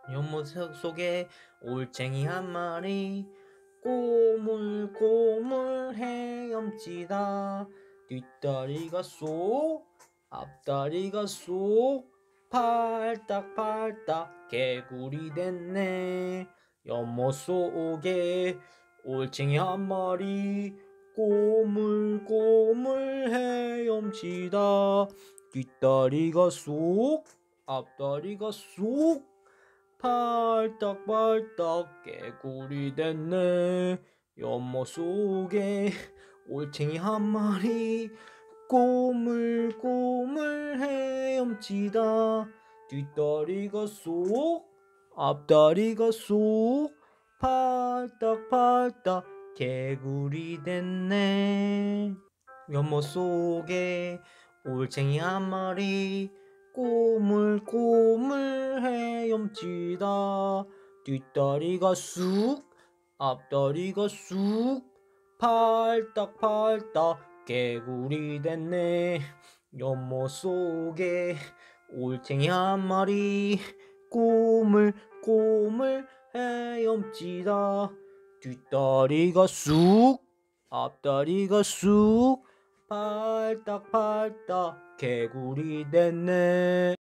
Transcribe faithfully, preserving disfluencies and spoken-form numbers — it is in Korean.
연못 속에 올챙이 한 마리 꼬물꼬물 헤엄치다. 뒷다리가 쏙 앞다리가 쏙 팔딱팔딱 개구리 됐네. 연못 속에 올챙이 한 마리 꼬물꼬물 헤엄치다. 뒷다리가 쏙 앞다리가 쏙 팔딱팔딱 개구리 됐네. 연못 속에 올챙이 한 마리 꼬물꼬물 헤엄치다. 뒷다리가 쏙 앞다리가 쏙 팔딱팔딱 개구리 됐네. 연못 속에 올챙이 한 마리 꼬물꼬물 헤엄치다. 뒷다리가 쑥 앞다리가 쑥 팔딱팔딱 개구리 됐네. 연못 속에 올챙이 한 마리 꼬물꼬물 헤엄치다. 뒷다리가 쑥 앞다리가 쑥 팔딱팔딱 개구리 됐네.